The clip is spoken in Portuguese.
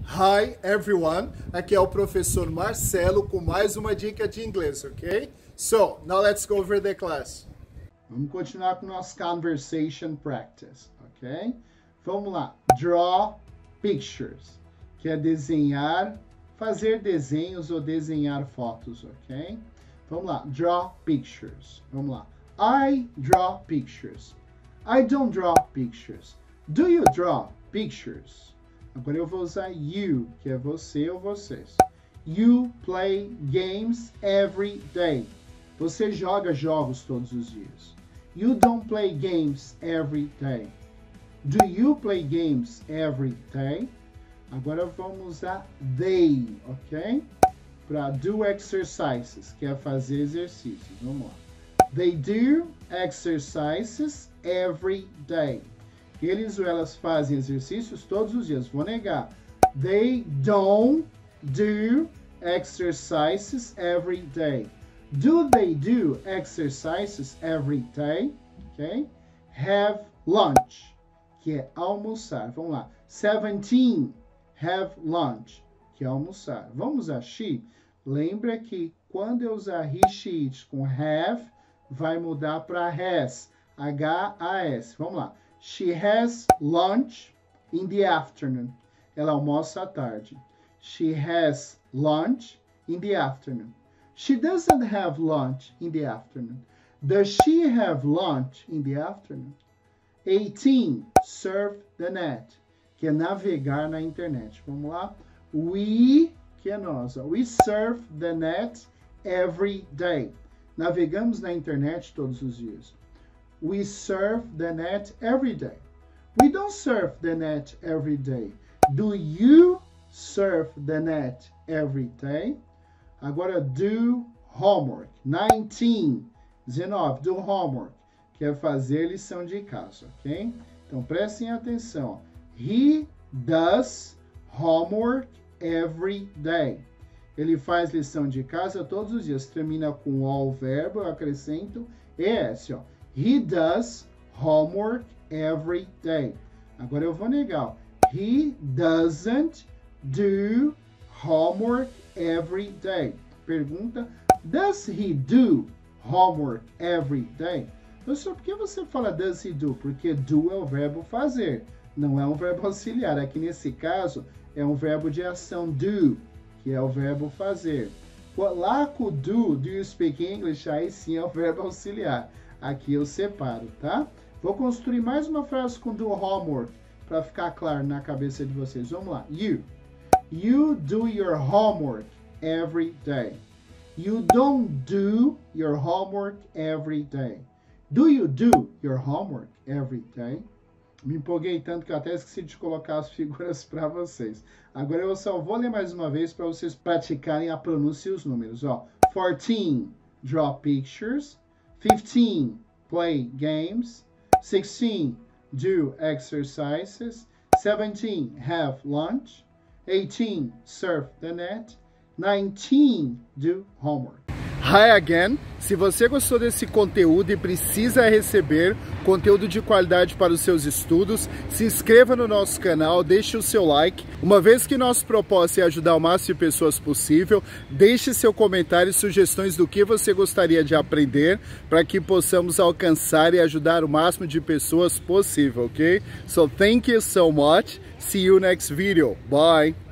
Hi everyone, aqui é o professor Marcelo com mais uma dica de inglês, ok? So, now let's go over the class. Vamos continuar com o nosso conversation practice, ok? Vamos lá, draw pictures, que é desenhar, fazer desenhos ou desenhar fotos, ok? Vamos lá, draw pictures. Vamos lá, I draw pictures. I don't draw pictures. Do you draw pictures? Agora eu vou usar you, que é você ou vocês. You play games every day. Você joga jogos todos os dias. You don't play games every day. Do you play games every day? Agora vamos usar they, ok? Para do exercises, que é fazer exercícios. Vamos lá. They do exercises every day. Eles ou elas fazem exercícios todos os dias. Vou negar. They don't do exercises every day. Do they do exercises every day? Okay. Have lunch, que é almoçar. Vamos lá. 17, have lunch, que é almoçar. Vamos usar she. Lembra que quando eu usar he, she, it com have, vai mudar para has. H-A-S. Vamos lá. She has lunch in the afternoon. Ela almoça à tarde. She has lunch in the afternoon. She doesn't have lunch in the afternoon. Does she have lunch in the afternoon? 18. Surf the net, que é navegar na internet. Vamos lá. We, que é nós. We surf the net every day. Navegamos na internet todos os dias. We surf the net every day. We don't surf the net every day. Do you surf the net every day? Agora, do homework. 19, do homework, que é fazer lição de casa, ok? Então, prestem atenção. He does homework every day. Ele faz lição de casa todos os dias. Termina com o verbo, eu acrescento es, ó. He does homework every day. Agora eu vou negar. He doesn't do homework every day. Pergunta, does he do homework every day? Professor, por que você fala does he do? Porque do é o verbo fazer, não é um verbo auxiliar. Aqui nesse caso é um verbo de ação do, que é o verbo fazer. Lá com o do you speak English? Aí sim é o verbo auxiliar. Aqui eu separo, tá? Vou construir mais uma frase com do homework para ficar claro na cabeça de vocês. Vamos lá. You do your homework every day. You don't do your homework every day. Do you do your homework every day? Me empolguei tanto que eu até esqueci de colocar as figuras para vocês. Agora eu só vou ler mais uma vez para vocês praticarem a pronúncia e os números. Ó, 14, draw pictures. 15, play games. 16, do exercises. 17, have lunch. 18, surf the net. 19, do homework. Hi again! Se você gostou desse conteúdo e precisa receber conteúdo de qualidade para os seus estudos, se inscreva no nosso canal, deixe o seu like. Uma vez que nosso propósito é ajudar o máximo de pessoas possível, deixe seu comentário e sugestões do que você gostaria de aprender para que possamos alcançar e ajudar o máximo de pessoas possível, ok? So thank you so much. See you next video. Bye!